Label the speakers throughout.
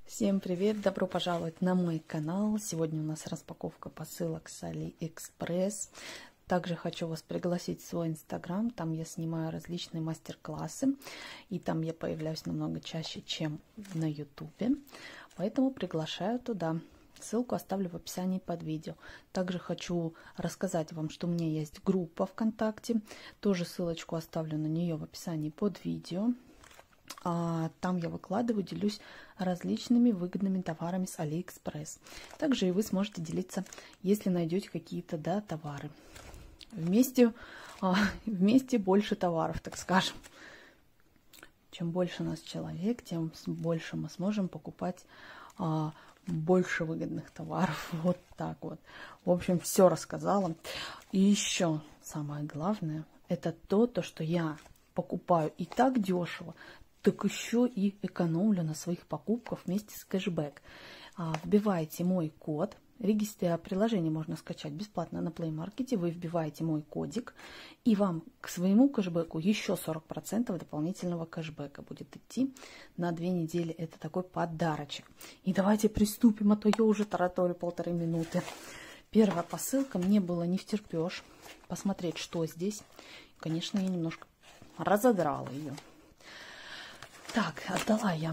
Speaker 1: Всем привет! Добро пожаловать на мой канал. Сегодня у нас распаковка посылок с AliExpress. Также хочу вас пригласить в свой инстаграм. Там я снимаю различные мастер-классы. И там я появляюсь намного чаще, чем на ютубе. Поэтому приглашаю туда. Ссылку оставлю в описании под видео. Также хочу рассказать вам, что у меня есть группа ВКонтакте. Тоже ссылочку оставлю на нее в описании под видео. Там я выкладываю, делюсь различными выгодными товарами с AliExpress. Также и вы сможете делиться, если найдете какие-то товары. Вместе больше товаров, так скажем. Чем больше нас человек, тем больше мы сможем покупать больше выгодных товаров. Вот так вот. В общем, все рассказала. И еще самое главное, это то, что я покупаю и так дешево, так еще и экономлю на своих покупках вместе с кэшбэк. Вбиваете мой код. Приложение можно скачать бесплатно на Play Market. Вы вбиваете мой кодик, и вам к своему кэшбэку еще 40% дополнительного кэшбэка будет идти на 2 недели. Это такой подарочек. И давайте приступим, а то я уже тараторю 1,5 минуты. Первая посылка, мне было не втерпешь посмотреть, что здесь. Конечно, я немножко разодрала ее. Так, отдала я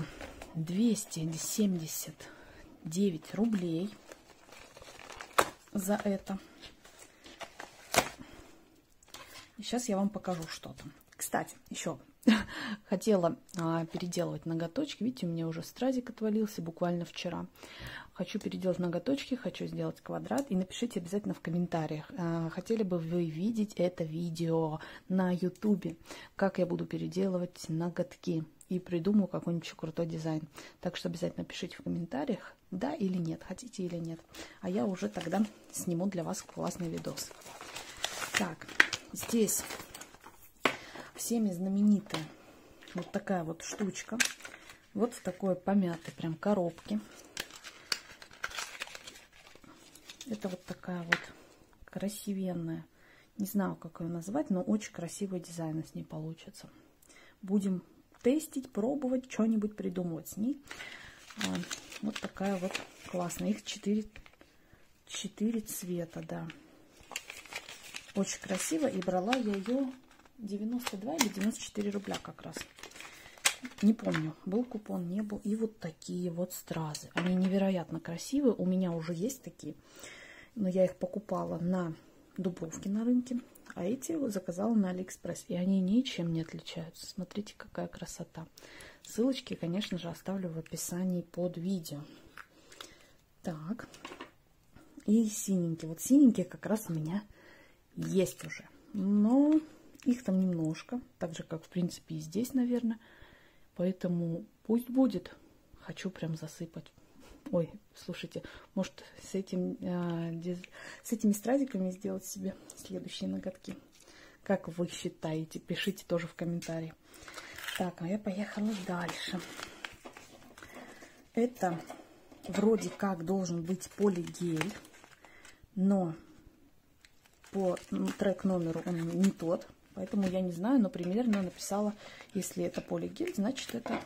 Speaker 1: 279 рублей за это. И сейчас я вам покажу, что там. Кстати, еще хотела переделывать ноготочки. Видите, у меня уже стразик отвалился буквально вчера. Хочу переделать ноготочки, хочу сделать квадрат. И напишите обязательно в комментариях, хотели бы вы видеть это видео на ютубе, как я буду переделывать ноготки. И придумаю какой-нибудь крутой дизайн. Так что обязательно пишите в комментариях, да или нет, хотите или нет. А я уже тогда сниму для вас классный видос. Так, здесь всеми знаменитая вот такая вот штучка. Вот в такой помятой прям коробке. Это вот такая вот красивенная. Не знаю, как ее назвать, но очень красивый дизайн с ней получится. Будем тестить, пробовать, что-нибудь придумывать с ней. Вот такая вот классная. Их 4 цвета, да. Очень красиво. И брала я ее 92 или 94 рубля как раз. Не помню, был купон, не был. И вот такие вот стразы. Они невероятно красивые. У меня уже есть такие. Но я их покупала на Дубровке на рынке. А эти заказала на AliExpress. И они ничем не отличаются. Смотрите, какая красота. Ссылочки, конечно же, оставлю в описании под видео. Так. И синенькие. Вот синенькие как раз у меня есть уже. Но их там немножко. Так же, как, в принципе, и здесь, наверное. Поэтому пусть будет. Хочу прям засыпать. Ой, слушайте, может с этими стразиками сделать себе следующие ноготки? Как вы считаете? Пишите тоже в комментарии. Так, а я поехала дальше. Это вроде как должен быть полигель, но по трек-номеру он не тот, поэтому я не знаю, но примерно написала, если это полигель, значит это...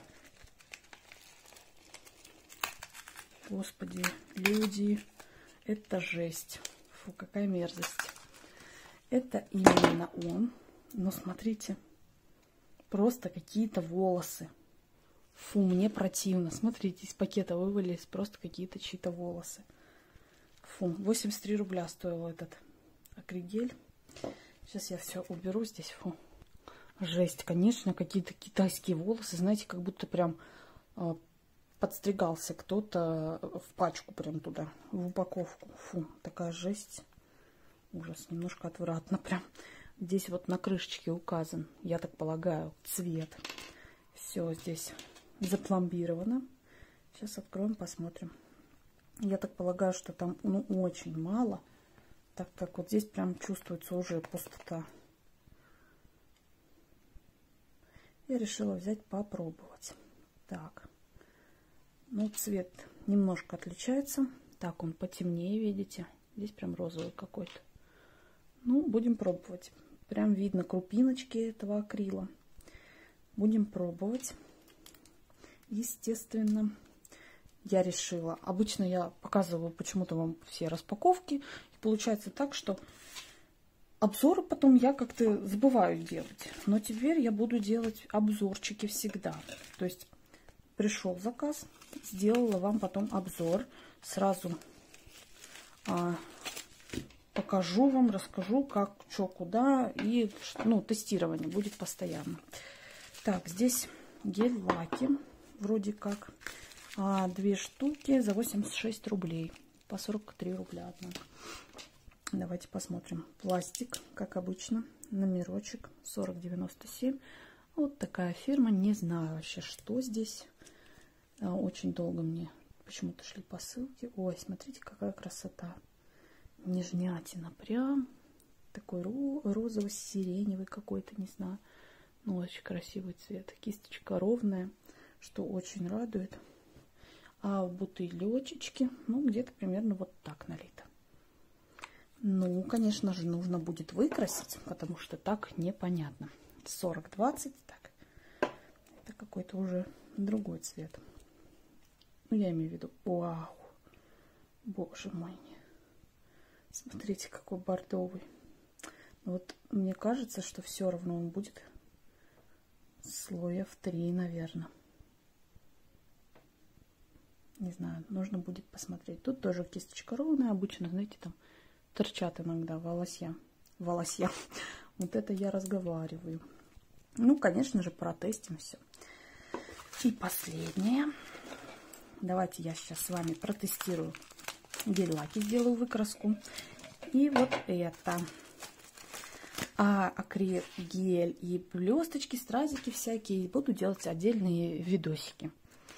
Speaker 1: Господи, люди, это жесть. Фу, какая мерзость. Это именно он. Но смотрите, просто какие-то волосы. Фу, мне противно. Смотрите, из пакета вывалились просто какие-то чьи-то волосы. Фу, 83 рубля стоил этот акригель. Сейчас я все уберу здесь. Фу, жесть, конечно, какие-то китайские волосы. Знаете, как будто прям... подстригался кто-то в пачку прям туда, в упаковку. Фу, такая жесть. Ужас, немножко отвратно прям. Здесь вот на крышечке указан, я так полагаю, цвет. Все здесь запломбировано. Сейчас откроем, посмотрим. Я так полагаю, что там очень мало, так как вот здесь прям чувствуется уже пустота. Я решила взять попробовать. Так. Ну, цвет немножко отличается. Так, он потемнее, видите? Здесь прям розовый какой-то. Ну, будем пробовать. Прям видно крупиночки этого акрила. Будем пробовать. Естественно. я решила, обычно я показываю почему-то вам все распаковки, и получается так, что обзоры потом я как-то забываю делать. Но теперь я буду делать обзорчики всегда. То есть пришел заказ, сделала вам потом обзор. Сразу покажу вам, расскажу, как, что, куда. И ну, тестирование будет постоянно. Так, здесь гель-лаки. Вроде как 2 штуки за 86 рублей. По 43 рубля одна. Давайте посмотрим. Пластик, как обычно. Номерочек 4097. Вот такая фирма. Не знаю вообще, что здесь. Очень долго мне почему-то шли посылки. Ой, смотрите, какая красота. Нежнятина прям. Такой розово-сиреневый какой-то, не знаю. Ну, очень красивый цвет. Кисточка ровная, что очень радует. А в бутылечечке, ну, где-то примерно вот так налито. Ну, конечно же, нужно будет выкрасить, потому что так непонятно. 40-20, так. Это какой-то уже другой цвет. Ну, я имею в виду, вау, боже мой. Смотрите, какой бордовый. Вот мне кажется, что все равно он будет слоя в 3, наверное. Не знаю, нужно будет посмотреть. Тут тоже кисточка ровная, обычно, знаете, там торчат иногда волосья. Вот это я разговариваю. Ну, конечно же, протестим все. И последнее. Давайте я сейчас с вами протестирую гель-лаки, сделаю выкраску. И вот это. Акрил-гель и блесточки, стразики всякие. Буду делать отдельные видосики.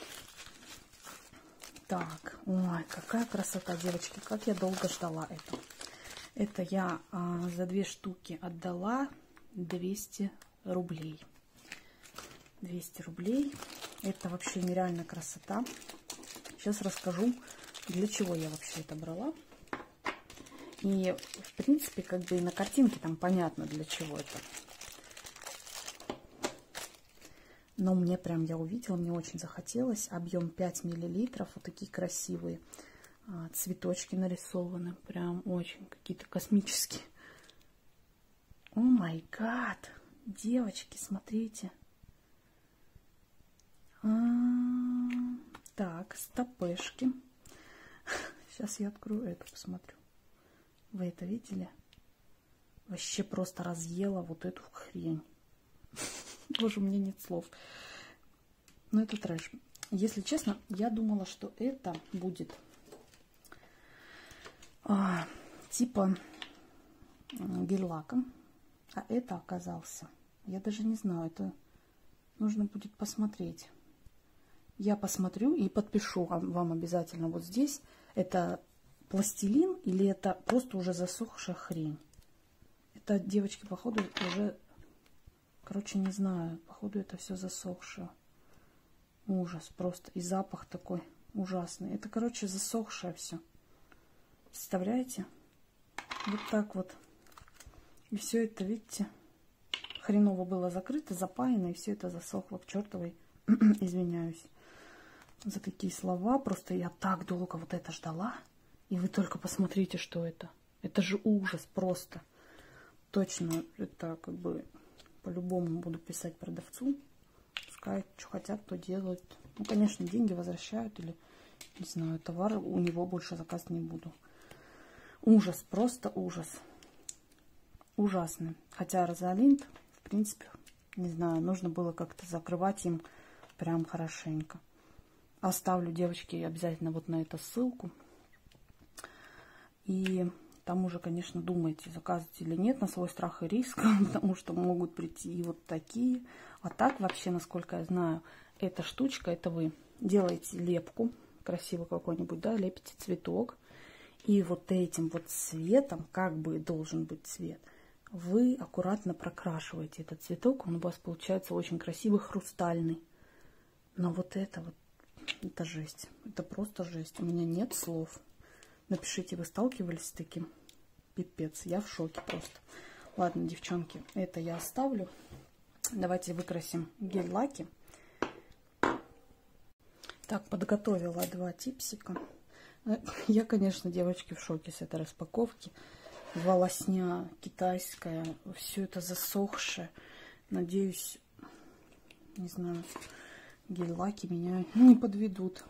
Speaker 1: Так, ой, какая красота, девочки. Как я долго ждала это. Это я за 2 штуки отдала 200 рублей. 200 рублей. Это вообще нереальная красота. Сейчас расскажу, для чего я вообще это брала. И, в принципе, как бы и на картинке там понятно, для чего это. Но мне прям, я увидела, мне очень захотелось. Объем 5 миллилитров. Вот такие красивые цветочки нарисованы. Прям очень какие-то космические. О май гад! Девочки, смотрите. Так, стопешки. Сейчас я открою эту, посмотрю. Вы это видели? Вообще просто разъела вот эту хрень. Боже, у меня нет слов. Но это трэш. Если честно, я думала, что это будет типа гель-лаком. А это оказался. Я даже не знаю, это нужно будет посмотреть. Я посмотрю и подпишу вам обязательно вот здесь. Это пластилин или это просто уже засохшая хрень. Это, девочки, походу уже... Короче, не знаю. Походу это все засохшее. Ужас просто. И запах такой ужасный. Это, короче, засохшее все. Представляете? Вот так вот. И все это, видите, хреново было закрыто, запаяно, и все это засохло к чертовой. Извиняюсь за такие слова. Просто я так долго вот это ждала. И вы только посмотрите, что это. Это же ужас просто. Точно, это как бы по-любому буду писать продавцу. Пускай что хотят, то делают. Ну, конечно, деньги возвращают или, не знаю, товар у него больше заказывать не буду. Ужас, просто ужас. Ужасный. Хотя Розалинд, в принципе, не знаю, нужно было как-то закрывать им прям хорошенько. Оставлю, девочки, обязательно вот на это ссылку. И там уже, конечно, думайте, заказывать или нет, на свой страх и риск, потому что могут прийти и вот такие. А так вообще, насколько я знаю, эта штучка, это вы делаете лепку, красиво какой-нибудь, да, лепите цветок. И вот этим вот цветом, как бы должен быть цвет, вы аккуратно прокрашиваете этот цветок, он у вас получается очень красивый, хрустальный. Но вот это жесть, это просто жесть, у меня нет слов. Напишите, вы сталкивались с таким? Пипец, я в шоке просто. Ладно, девчонки, это я оставлю. Давайте выкрасим гель-лаки. Так, подготовила 2 типсика. Я, конечно, девочки, в шоке с этой распаковки. Волосня китайская, все это засохшее. Надеюсь, не знаю, гель-лаки меня не подведут.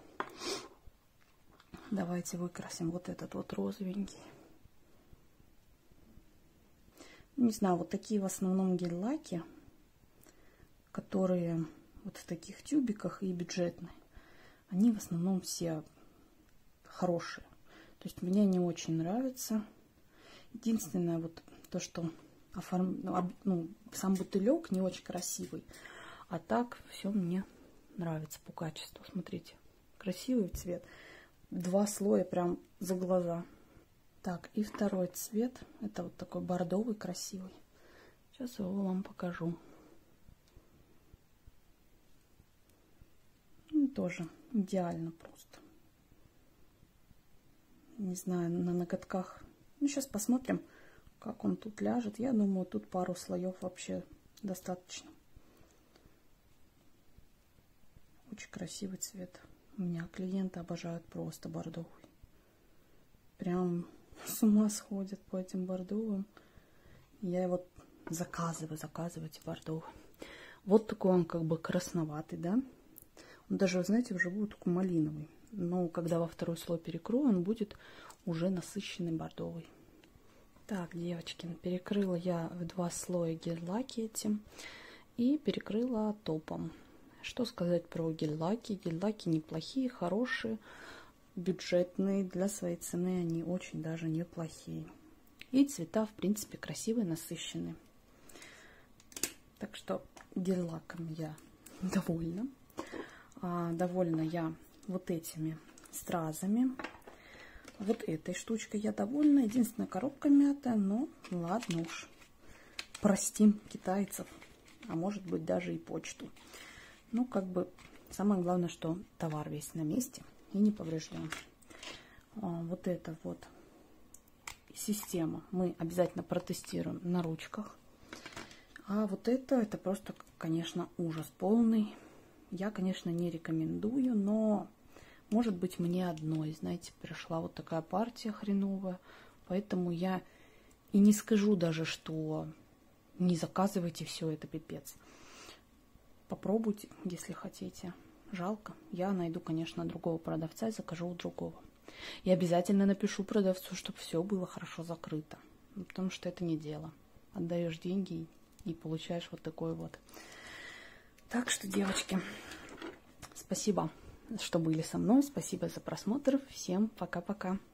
Speaker 1: Давайте выкрасим вот этот вот розовенький. Не знаю, вот такие в основном гель-лаки, которые вот в таких тюбиках и бюджетные, они в основном все хорошие. То есть мне не очень нравятся. Единственное, вот то, что сам бутылек не очень красивый. А так все мне нравится по качеству. Смотрите, красивый цвет. 2 слоя прям за глаза. Так, и второй цвет. Это вот такой бордовый, красивый. Сейчас его вам покажу. Тоже идеально просто. Не знаю, на ноготках. Ну, сейчас посмотрим, как он тут ляжет. Я думаю, тут пару слоев вообще достаточно. Очень красивый цвет. У меня клиенты обожают просто бордовый. Прям с ума сходят по этим бордовым. Я его заказываю эти бордовые. Вот такой он как бы красноватый, да? Он даже, вы знаете, вживую такой малиновый. Но когда во второй слой перекрою, он будет уже насыщенный бордовый. Так, девочки, перекрыла я в 2 слоя гель-лаки этим и перекрыла топом. Что сказать про гель-лаки? Гель-лаки неплохие, хорошие, бюджетные. Для своей цены они очень даже неплохие. И цвета, в принципе, красивые, насыщенные. Так что гель-лаком я довольна. Довольна я вот этими стразами. Вот этой штучкой я довольна. Единственная, коробка мятая, но ладно уж. Простим китайцев, а может быть даже и почту. Ну, как бы, самое главное, что товар весь на месте и не поврежден. Вот эта вот система мы обязательно протестируем на ручках. А вот это просто, конечно, ужас полный. Я, конечно, не рекомендую, но, может быть, мне одной, знаете, пришла вот такая партия хреновая, поэтому я и не скажу даже, что не заказывайте все, это пипец. Попробуйте, если хотите. Жалко. Я найду, конечно, другого продавца и закажу у другого. И обязательно напишу продавцу, чтобы все было хорошо закрыто, потому что это не дело. Отдаешь деньги и получаешь вот такой вот. Так что, девочки, спасибо, что были со мной. Спасибо за просмотр. Всем пока-пока.